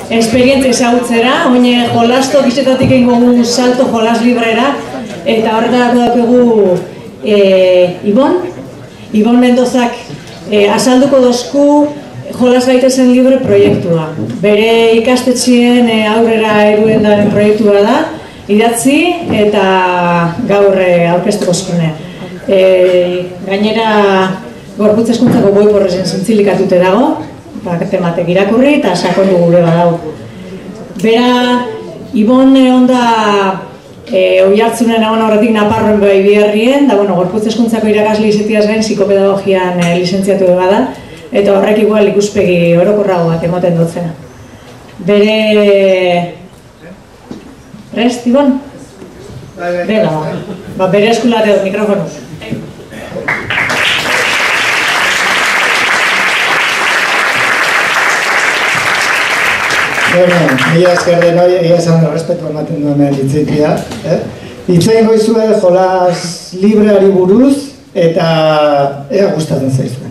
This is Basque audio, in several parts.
esperientzia ezagutzera, oine jolasto gizetatik egingo salto jolas librera, eta horretarako daukegu Ibon Mendozak azalduko dozku jolas gaitezen libre proiektua. Bere ikastetxien aurrera eruen daren proiektua da, idatzi eta gaur aurkeztuko zune. Gainera gorputz hezkuntzako boi porrezen zintzilikatute dago, tematek irakurri eta sakondu gure badau. Bera, Ibon onda oihartzunen egon horretik Naparroen bai biherrien, da gorputz hezkuntzako irakasle izetiaz gain psikopedagogian lizentziatu bada, eta horrek igual ikuspegi orokorrago bat emoten dutzena. Bere... Prest, Ibon? Bega, bere eskulate dut mikrofonuz. Bueno, mila esker denoi, egia esan respetu ematen duen hitzeitia. Hitzein goizue jolas libreari buruz eta ea gustatzen zaizuen.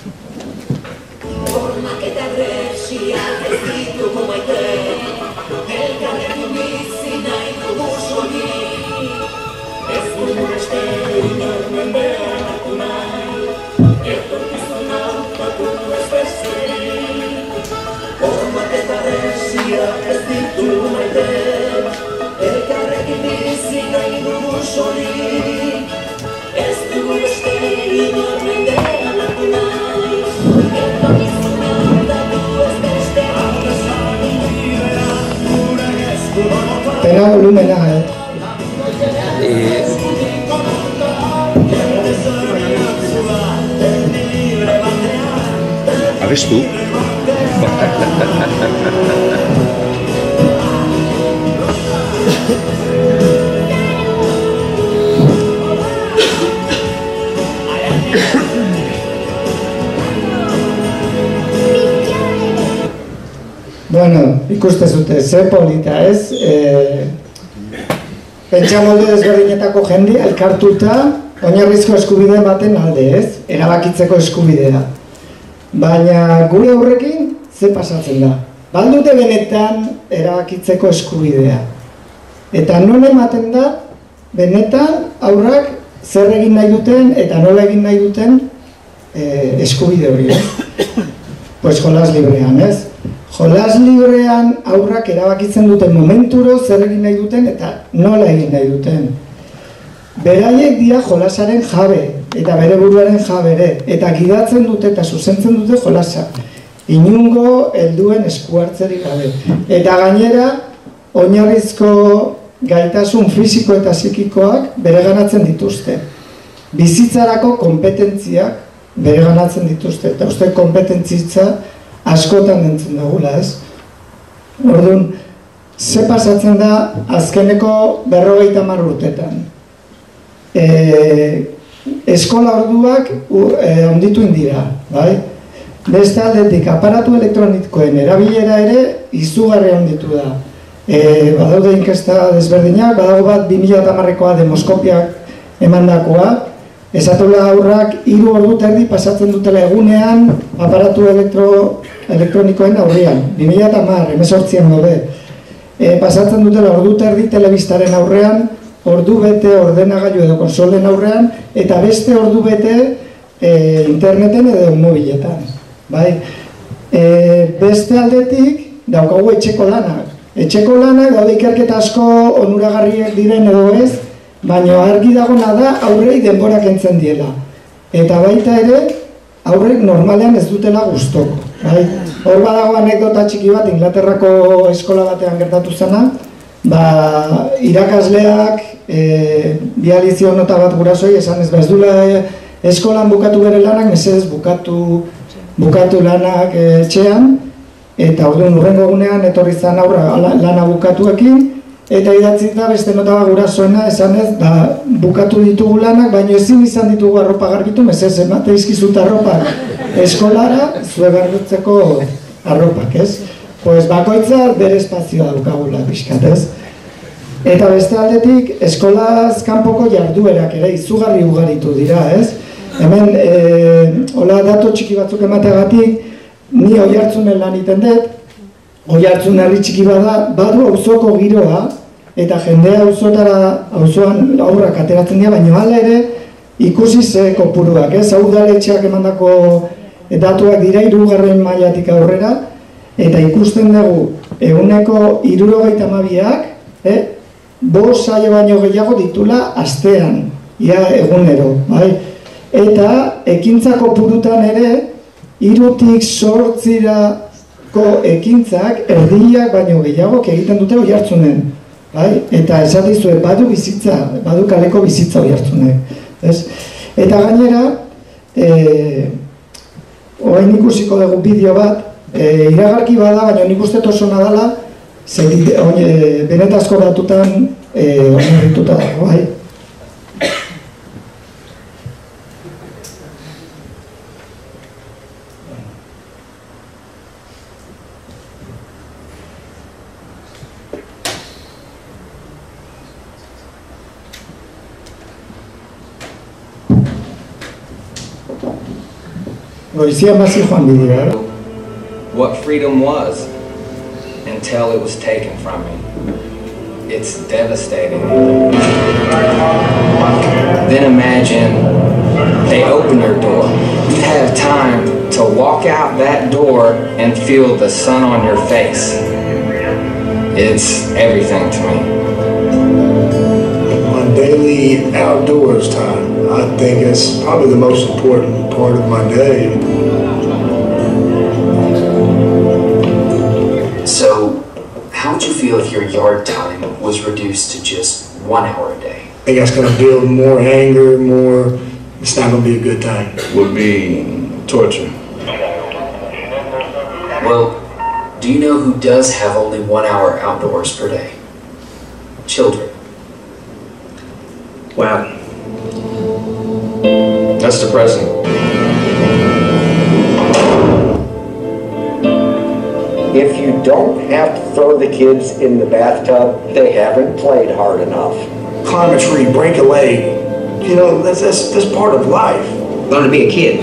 Pena volumena, Abestu? Bueno, ikuste zute, ze polita ez? Pentsamolde desberdinetako jende elkartuta oinarrizko eskubide baten alde ez? Erabakitzeko eskubidea. Baina gure aurrekin ze pasatzen da? Baldute benetan erabakitzeko eskubidea. Eta non ematen da, benetan aurrak zer egin nahi duten eta nola egin nahi duten eskubide hori. Pues jolas librean ez? Jolas librean aurrak erabakitzen duten momenturo zer egin nahi duten eta nola egin nahi duten. Beraiek dira jolasaren jabe eta bere buruaren jabere eta gidatzen dute eta zuzentzen dute jolasa. Inungo helduen eskuartzerik gabe. Eta gainera oinarrizko gaitasun fisiko eta psikikoak bereganatzen dituzte. Bizitzarako kompetentziak bereganatzen dituzte eta uste kompetentzitza askotan entzun dugula, ez? Orduan, ze pasatzen da azkeneko 50 urtetan. Eskola orduak onditu indira, bai? Beste aldetik, aparatu elektronikoen erabilera ere izugarri onditu da. Badaude inkesta desberdinak, badago bat 2010koa demoskopiak emandakoa, esatula aurrak 3 ordu terdi pasatzen dutela egunean aparatu elektronikoen aurrean. 2010, 18an gaude. Pasatzen dutela ordu terdi telebistaren aurrean, ordu bete ordenagailu edo konsolen aurrean, eta beste ordu bete interneten edo mobiletan. Beste aldetik daukagu etxeko lanak. Etxeko lanak daude ikerketa asko onuragarriak diren edo ez, baina argi dagona da aurrei denborak entzen diela. Eta baita ere, aurrek normalean ez dutela gustoko. Hor badago anekdota txiki bat, Inglaterrako eskola batean gertatu zena, irakasleak bializio nota bat gurasoi, esan ez dula eskolan bukatu bere lanak, mesedez bukatu lanak etxean, eta orduan urrengo egunean etorri zan aurra lana bukatuekin, eta idatzi da beste nota bat gurasoena, esan ez, bukatu ditugu lanak, baina ezin izan ditugu arropa garbitu, mesedez emate izkizut arropak eskolara, zue garbitzeko arropak, ez? Pues bakoitza bere espazioa daukagula pixkat, ez? Eta beste aldetik, eskolaz kanpoko jarduerak ere izugarri ugaritu dira, ez? Hemen, hola dato txiki batzuk emateagatik, ni Oiartzunen lan iten dut, Oiartzun herri txiki badu auzoko giroa, eta jendea auzoan aurrak ateratzen dira, baina hala ere ikusi ze kopuruak, udaletxeak emandako datuak dira 3. mailatik aurrera, eta ikusten dugu 72%ak 5 saio baino gehiago ditula astean, ia egunero, bai? Eta ekintza kopurutan ere 3-tik 8 ekintzak erdiak baino gehiago egiten dute Oiartzunen, bai? Eta esatizue badu bizitza, badu kaleko bizitza Oiartzunek, ez? Eta gainera, orain ikusiko dugu bideo bat, iragarki bada, baina nik uste oso nadala, benetazko datutan oinarrituta dago, bai? Goizia mazi joan bidea, what freedom was until it was taken from me. It's devastating. Then imagine they open your door. You have time to walk out that door and feel the sun on your face. It's everything to me. My daily outdoors time, I think it's probably the most important part of my day. So, how would you feel if your yard time was reduced to just 1 hour a day? I think that's going to build more anger, it's not going to be a good time. Would be torture. Well, do you know who does have only 1 hour outdoors per day? Children. Wow. That's depressing. If you don't have to throw the kids in the bathtub, they haven't played hard enough. Climb a tree, break a leg, that's part of life. Learn to be a kid.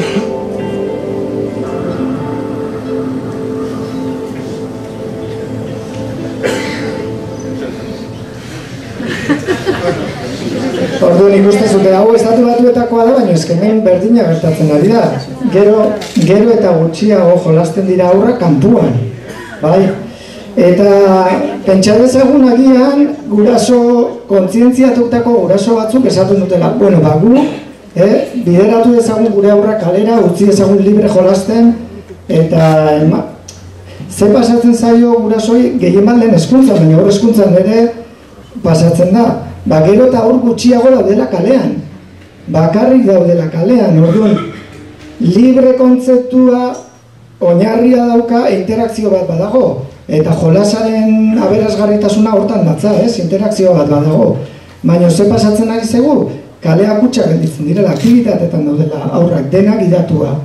Orduan ikusten zute, hau estatu batuetakoa da, baina ezkenean berdina gertatzen ari da. Gero eta gutxiago jolasten dira aurrak kanpuan, bai? Eta pentsa dezagun agian guraso kontzientziatutako guraso batzuk esaten dutela. Bueno, gu bideratu dezagun gure aurrak kalera, utzi dezagun libre jolasten, eta ze pasatzen zaio gurasoi gehien bat lehen hezkuntzan, baina hor hezkuntzan ere pasatzen da. Gero eta hor gutxiago daudela kalean. Bakarrik daudela kalean. Orduan, libre kontzeptua oinarria dauka interakzio bat badago. Eta jolasaren aberasgarritasuna hortan datza, interakzio bat badago. Baina ze pasatzen ari zegu, kaleak kutsak gelditzen direla, aktibitatetan daudela aurrak, denak gidatua.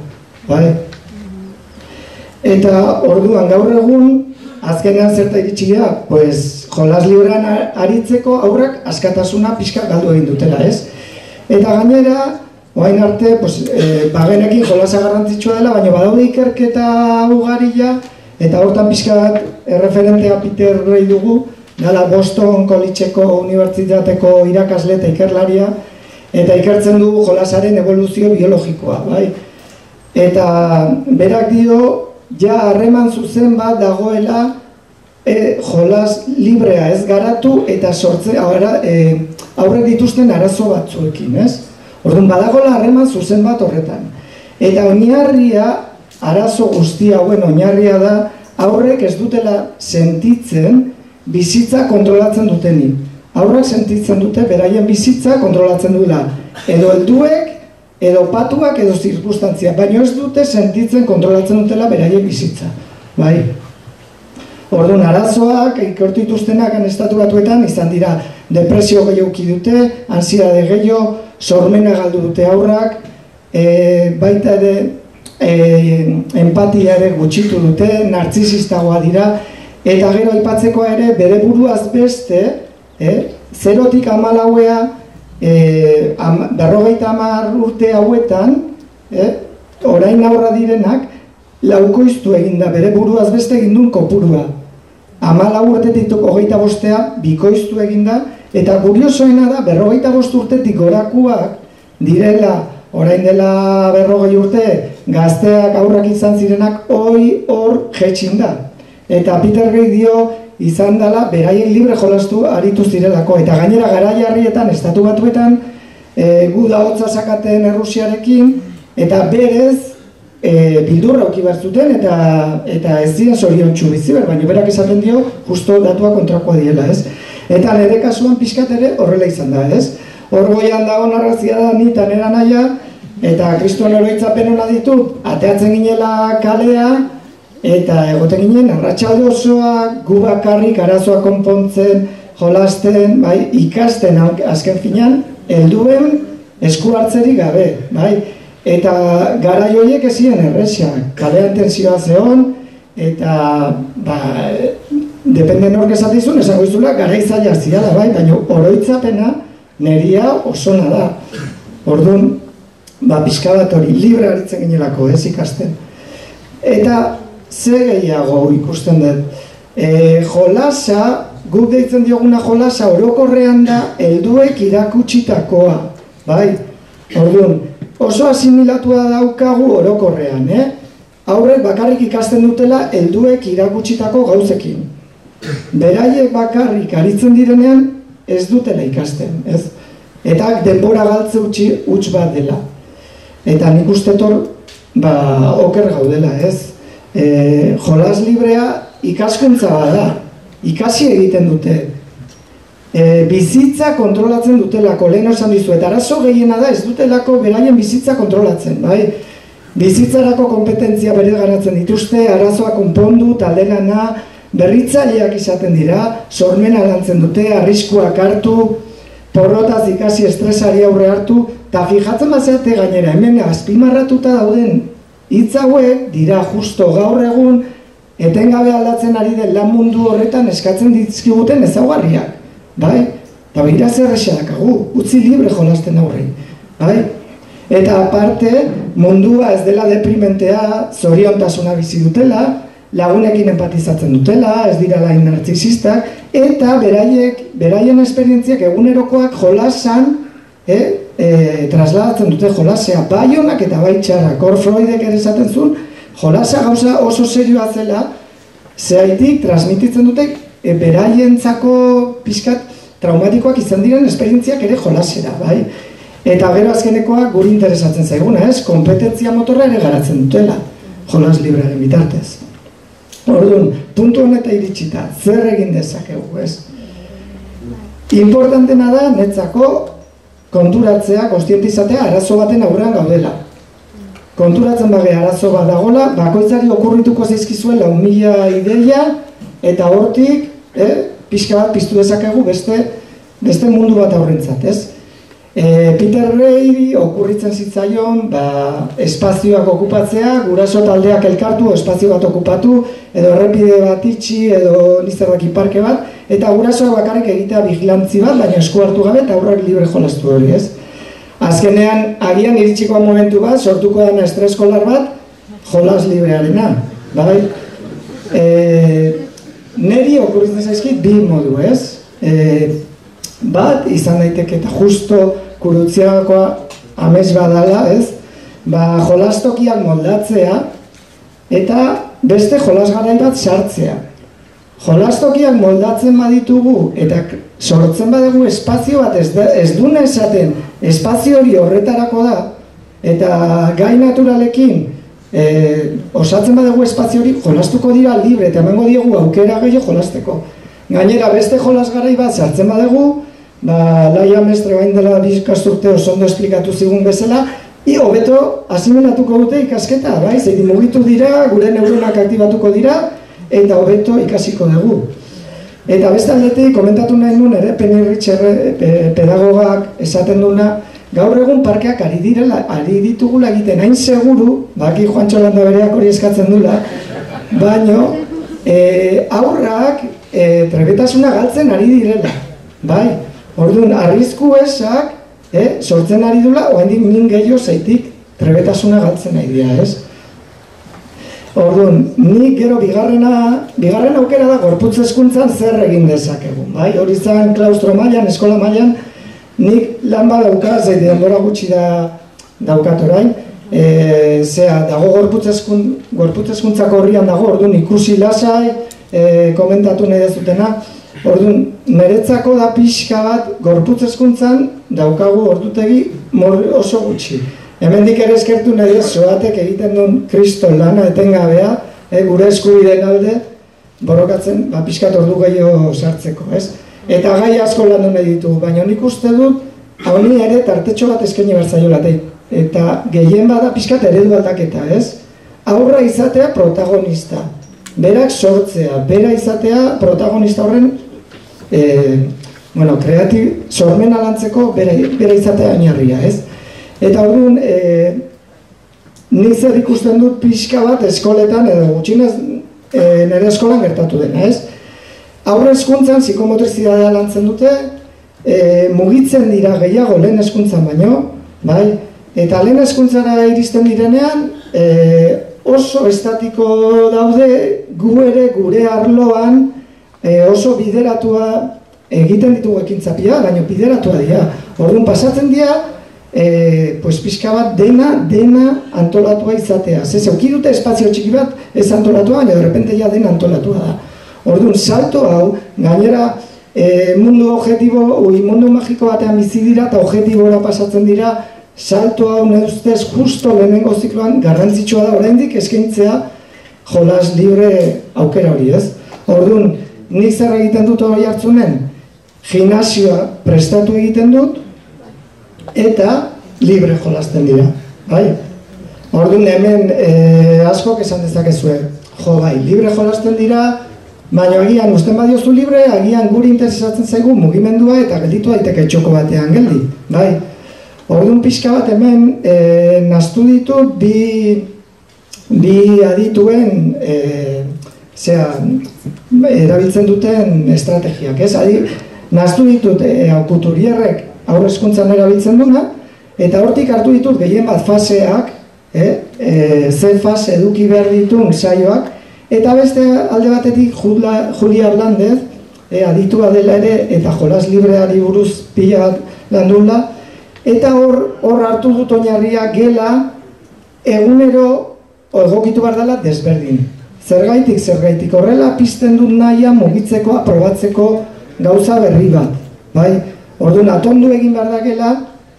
Eta orduan gaur egun, azkenean zerta iritsia, jolas librean aritzeko aurrak askatasuna pixka galdu egin dutela, ez? Eta gainera, orain arte, bagenekin jolasa garrantzitsua dela, baina badaude ikerketa ugarila, eta hortan pixka bat erreferentea Peter Gray dugu, dala Boston Collegeko Unibertsitateko irakasle eta ikerlaria, eta ikertzen dugu jolasaren evoluzio biologikoa, bai? Eta berak dio, ja harreman zuzen bat dagoela jolas librea ez garatu eta sortze aurrek dituzten arazo batzuekin, ez? Orduan badagoela harreman zuzen bat horretan. Eta oinarria, arazo guzti hauen oinarria da, aurrek ez dutela sentitzen bizitza kontrolatzen dutenik. Aurrek sentitzen dute beraien bizitza kontrolatzen duela. Edo helduek, edo patuak, edo zirkustantzia, baina ez dute sentitzen kontrolatzen dutela beraien bizitza. Bai? Orduan, arazoak, ikertu dituztenak estatu batuetan, izan dira depresio gehiago dute, ansiedade gehiago, sormena galdu dute aurrak, baita ere empatia ere gutxitu dute, nartzisistagoa dira, eta gero aipatzekoa ere bere buruaz beste, 0-tik 14 50 urte hauetan, orain aurra direnak, laukoiztu eginda bere buruaz beste egin duen kopurua. 14 urtetik 25 bikoiztu eginda, eta kuriosoena da, 45 urtetik gorakuak direla, orain dela 40 urte, gazteak aurrak izan zirenak, hor jetxin da. Eta Peter Gray dio, izan dela, beraien libre jolastu aritu zirelako, eta gainera garaiarrietan, Estatu Batuetan, gu da hotza sakaten Errusiarekin, eta berez, bildurra auki behar zuten, eta ez ziren zoriontsu bizi behar, baina berak esaten dio, justo datua kontrakoa diela, ez? Eta nire kasuan pixkat ere horrela izan da, ez? Hor goian dago narrazia da ni eta nera naia, eta Kristuan oroitzapen hona ditut, ateatzen ginela kalea, eta egoten ginen, arratsalde osoa, gu bakarrik arazoa konpontzen, jolasten, bai, ikasten azken finean, helduen esku hartzerik gabe, bai? Eta garai horiek ez ziren erresa, kalean tensioa zeon, eta, depende nork esatizun, esango izula, garai zaila ziala, bai? Baina oroitzapena neria osona da. Orduan, pixka bat hori, libre aritzen ginelako, ez ikasten. Eta, ze gehiago ikusten dut. Jolasa, guk deitzen dioguna jolasa, orokorrean da, helduek irakutsitakoa, bai? Orduan, oso asimilatua daukagu orokorrean, Aurrek bakarrik ikasten dutela helduek irakutsitako gauzekin. Beraiek bakarrik aritzen direnean ez dutela ikasten, ez? Eta denbora galtze huts bat dela. Eta nik uste oker gaudela, ez? Jolas librea ikaskuntza bada, ikasi egiten dute. Bizitza kontrolatzen dutelako, lehen esan dizu, eta arazo gehiena da ez dutelako beraien bizitza kontrolatzen, bai? Bizitzarako kompetentzia bere garatzen dituzte, arazoa konpondu, taldelana, berritzaileak izaten dira, sormena lantzen dute, arriskuak hartu, porrotaz ikasi estresari aurre hartu, eta fijatzen bazate gainera, hemen azpimarratuta dauden hitz hauek dira justo gaur egun, etengabe aldatzen ari den lan mundu horretan eskatzen dizkiguten ezaugarriak. Bai? Eta behira zerrexea dakagu, utzi libre jolasten aurrei. Bai? Eta aparte, mundua ez dela deprimentea, zoriontasuna bizi dutela, lagunekin empatizatzen dutela, ez dira lain narzisistak, eta beraien esperientziak egunerokoak jolasan, trasladatzen dute jolasea, bai onak eta bai txarrak. Hor Freudek ere esaten zuen, jolasa gauza oso serioa zela, zehaitik transmititzen dute, beraientzako pixkat traumatikoak izan diren esperientziak ere jolasera, bai? Eta gero azkenekoak guri interesatzen zaiguna, ez? Kompetentzia motorra ere garatzen dutela, jolas librearen bitartez. Orduan, puntu honeta iritsita, zer egin dezakegu, ez? Importantena da, netzako, konturatzea, kontzientizatea, arazo baten aurrean gaudela. Konturatzen bage arazo bat dagoela, bakoitzari okurrituko zaizkizuela 1000 ideia, eta hortik, pixka bat piztu dezakegu beste mundu bat aurrentzat, ez? Peter Gray okurritzen zitzaion, espazioak okupatzea, guraso taldeak elkartu, espazio bat okupatu, edo errepide bat itxi, edo nizerraki parke bat, eta gurasoak bakarrik egitea vigilantzi bat, baina esku hartu gabe eta aurrak libre jolastu hori, ez? Azkenean, agian iritsiko momentu bat, sortuko dena estreskolar bat, jolas librearena, bai? Neri okurritzen zaizkit bi modu, ez? Bat, izan daiteke eta justo kurutziakoa amets badala, ez? Jolastokiak moldatzea eta beste jolasgarai bat sartzea. Jolastokiak moldatzen baditugu eta sortzen badugu espazio bat ez duna esaten espazio hori horretarako da eta gai naturalekin osatzen badugu espazio hori jolastuko dira libre eta emango diegu aukera gehiago jolasteko. Gainera beste jolasgarai bat sartzen badugu, Laia mestre bain dela bizkasturte oso ondo esplikatu zigun bezala, hobeto asimilatuko dute ikasketa, bai? Zein mugitu dira, gure neuronak aktibatuko dira, eta hobeto ikasiko dugu. Eta beste aldetik, komentatu nahi nuen ere, Penny Richard pedagogak esaten duna, gaur egun parkeak ari ditugula egiten hain seguru, baki Juantxo Landa bereak hori eskatzen dula, baino, aurrak trebetasuna galtzen ari direla, bai? Orduan, arrisku esak, sortzen ari dula, oaindik min gehiago zeitik trebetasuna galtzen nahi dira, ez? Orduan, nik gero bigarren aukera da gorputz hezkuntzan zer egin dezakegu, bai? Hori zan klaustro mailan, eskola mailan, nik lan badauka, zei denbora gutxi daukat orain, dago gorputz hezkuntzako horrian dago, orduan ikusi lasai, komentatu nahi dezutena, orduan, niretzako da pixka bat gorputz hezkuntzan daukagu ordutegi oso gutxi. Hemendik ere eskertu nahi ez, Soatek egiten duen kriston lana etengabea, gure eskubideen alde, borrokatzen, pixkat ordu gehiago sartzeko, ez? Eta gai asko landu nahi ditugu, baina nik uste dut, honi ere tartetxo bat eskaini bertzaiola, eta gehien bada pixkat eredu aldaketa, ez? Aurra izatea protagonista, berak sortzea, bera izatea protagonista horren, sormena lantzeko bera izatea oinarria, ez? Eta orduan, nik zer ikusten dut pixka bat eskoletan, edo gutxinez nire eskolan gertatu dena, ez? Aurre hezkuntzan psikomotrizidadea lantzen dute, mugitzen dira gehiago lehen hezkuntzan baino, bai? Eta lehen hezkuntzara iristen direnean, oso estatiko daude, gu ere gure arloan oso bideratua egiten ditugu ekintzapia, baina bideratua dira. Orduan pasatzen dira, pixka bat dena antolatua izatea. Zeuki dute espazio txiki bat ez antolatua, baina de repente ja dena antolatua da. Orduan, salto hau, gainera mundu magiko batean bizi dira eta objektibora pasatzen dira, salto hau neuztez justo lehenengo zikloan garrantzitsua da oraindik eskaintzea jolas libre aukera hori, ez? Orduan, nik zer egiten dut hori hartzunen, gimnasioa prestatu egiten dut, eta libre jolasten dira, bai? Orduan hemen askok esan dezakezue, libre jolasten dira, baina agian usten badiozu libre, agian guri interesatzen zaigu mugimendua eta gelditu daiteke txoko batean geldi, bai? Orduan pixka bat hemen naztu ditut bi adituen erabiltzen duten estrategiak, ez? Naztu ditut Aukuturierrek aurre hezkuntzan erabiltzen duna, eta hortik hartu ditut gehien bat faseak, ze fase eduki behar ditun saioak, eta beste alde batetik Julia Hernández, aditua dela ere, eta jolas libreari buruz pila bat landula, eta hor hartu dut oinarria gela egunero egokitu behar dela desberdin. Zergaitik, horrela pizten dut nahia mugitzeko, aprobatzeko gauza berri bat, bai? Orduan, atondu egin behar dakela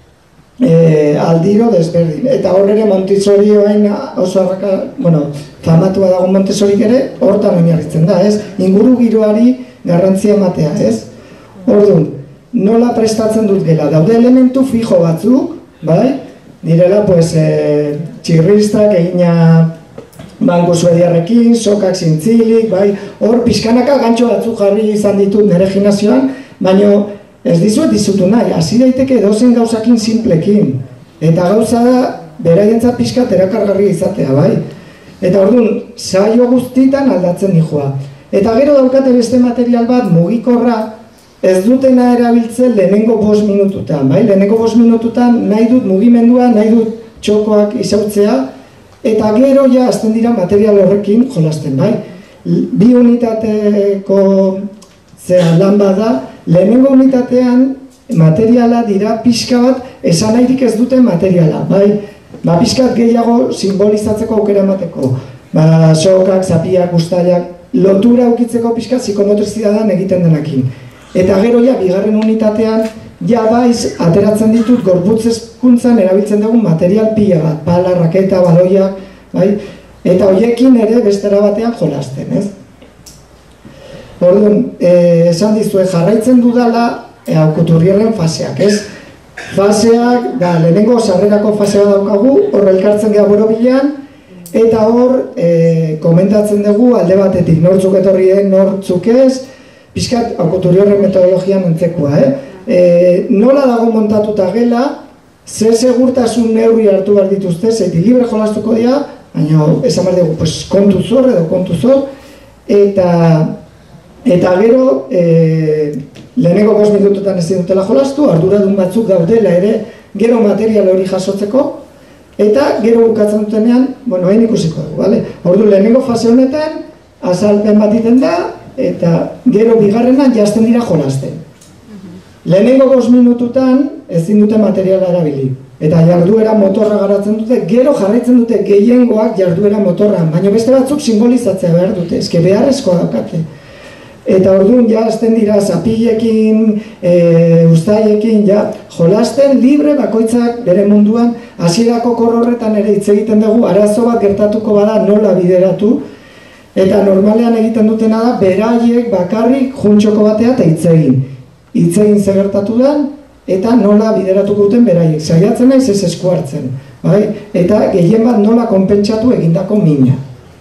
aldiro desberdin. Eta hor ere Montessori oso famatua dago Montessorik ere, hortan oinarritzen da, ez? Inguru giroari garrantzia ematea, ez? Orduan, nola prestatzen dut gela? Daude elementu fijo batzuk, bai? Direla, txirristak egina banku suediarrekin, sokak zintzilik, bai? Hor, pixkanaka gantxo batzuk jarri izan ditut nire gimnasioan, baina ez dizutu nahi, hasi daiteke edozen gauzakin simplekin. Eta gauza da, beraientzat pixkat erakargarria izatea, bai? Eta orduan, saio guztitan aldatzen dijoa. Eta gero daukate beste material bat, mugikorra, ez dutena erabiltzen lehenengo 5 minututan, bai? Lehenengo 5 minututan nahi dut mugimendua, nahi dut txokoak izautzea, eta gero ja azten dira material horrekin jolasten, bai? 2 unitateko lan bada, lehenengo unitatean materiala dira pixka bat esan nahirik ez duten materiala, bai? Pixkat gehiago simbolizatzeko aukera emateko. Sokak, zapiak, ustailak, lotura ukitzeko pixkat psikomotrizidadan egiten denakin. Eta gero ja, bigarren unitatean, ja baiz ateratzen ditut gorputz hezkuntzan erabiltzen dugun material pila bat, pala, raketa, baloiak, bai? Eta horiekin ere bestera batean jolasten, ez? Orduan, esan dizue, jarraitzen dudala Aukuturierren faseak, ez? Faseak, lehenengo sarrerako fasea daukagu, hor elkartzen gara borobilean, eta hor komentatzen dugu alde batetik, nortzuk etorri den, nortzuk ez, pixkat Aukuturierren metodologian entzekoa, nola dago montatuta gela, ze segurtasun neurri hartu behar dituzte, zeiti libre jolastuko dira, baina esan behar dugu, kontu zor edo kontu zor, eta gero, lehenengo 5 minututan ez dutela jolastu, arduradun batzuk daudela ere, gero material hori jasotzeko, Eta gero bukatzen dutenean, bueno, hain ikusiko dugu, bale? Ordu lehenengo fase honetan, azalpen bat iten da, eta gero bigarrenan jazten dira jolasten. Lehenengo 5 minututan ezin dute materiala erabili. Eta jarduera motorra garatzen dute, gero jarraitzen dute gehiengoak jarduera motorra, baina beste batzuk simbolizatzea behar dute, eske beharrezkoa daukate. Eta orduan ja hasten dira zapilekin, uztaiekin, ja jolasten libre bakoitzak bere munduan, hasierako korrorretan ere hitz egiten dugu, arazo bat gertatuko bada nola bideratu, eta normalean egiten dutena da, beraiek bakarrik juntxoko batea eta hitz egin. Hitz egin ze gertatu den, eta nola bideratuko duten beraiek. Saiatzen naiz ez esku hartzen, bai? Eta gehien bat nola konpentsatu egindako mina.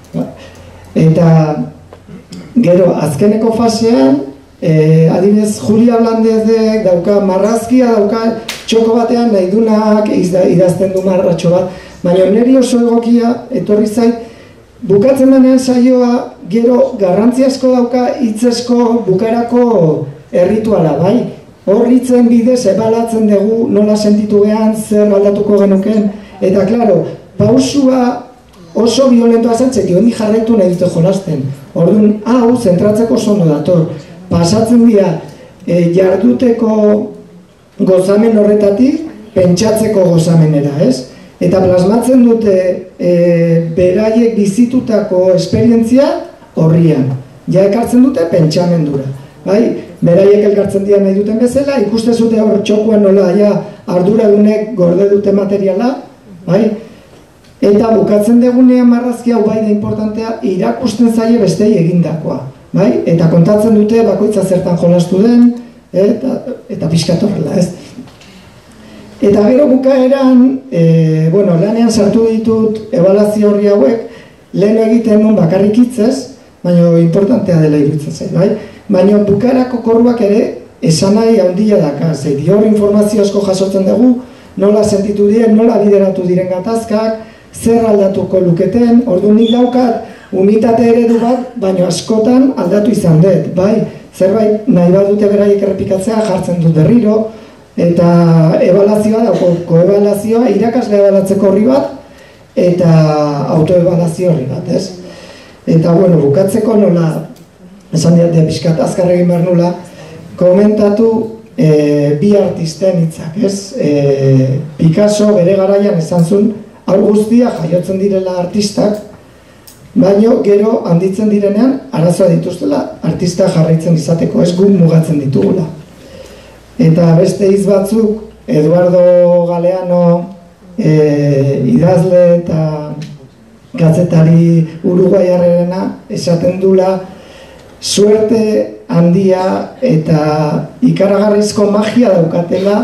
Eta gero, azkeneko fasean, adibidez, Julia Blandezek dauka marrazkia, dauka txoko batean nahi dunak idazten du marratxo bat, baina niri oso egokia etorri zait, bukatzen denean saioa, gero garrantzi asko dauka hitzesko bukarako errituala, bai? Hor hitzen bidez ebalatzen dugu nola sentitu gehan, zer aldatuko genuken, eta klaro, pausua oso violentoa zentzeti, hondi jarraitu nahi dute jolasten. Orduan, hau, zentratzeko zondo dator. Pasatzen dira, jarduteko gozamen horretatik, pentsatzeko gozamenera, ez? Eta plasmatzen dute beraiek bizitutako esperientzia horrian. Ja ekartzen dute pentsamendura. Bai? Beraiek elkartzen dira nahi duten bezala, ikuste zute hor txokuan nola, ja, arduradunek gorde dute materiala, bai? Eta bukatzen degunean marrazkia hau bai da importantea, irakusten zaie bestei egindakoa, bai? Eta kontatzen dute bakoitza zertan jolastu den, eta pixkat horrela, ez? Eta gero bukaeran, bueno, lanean sartu ditut ebaluazio horri hauek, lehen egiten nun bakarrik hitzez, baina importantea dela iruditzen zait, bai? Baina bukaerako korruak ere esanai handia daka, zait, hor informazio asko jasotzen dugu, nola sentitu diren, nola bideratu diren gatazkak, zer aldatuko luketen, ordu nik daukat unitate eredu bat, baina askotan aldatu izan dut, bai? Zerbait nahi bat dute beraiek errepikatzea jartzen dut berriro, eta ebaluazioa da, koebaluazioa, irakasle ebalatzeko horri bat, eta autoebaluazio horri bat, ez? Eta, bueno, bukatzeko nola, esan diatea pixkat azkar egin behar nula, komentatu bi artisten hitzak, ez? Picasso bere garaian esan zuen, hau guztia jaiotzen direla artistak, baino gero handitzen direnean arazoa dituztela artista jarraitzen izateko, ez guk mugatzen ditugula. Eta beste hitz batzuk, Eduardo Galeano, idazle eta kazetari uruguaiarrena esaten dula, suerte handia eta ikaragarrizko magia daukatela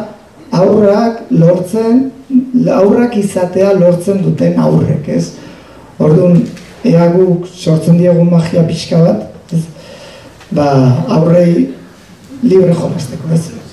aurrak izatea lortzen duten aurrek, ez? Orduan, ea guk sortzen diogun magia pixka bat, aurrei libre jolasteko, ez?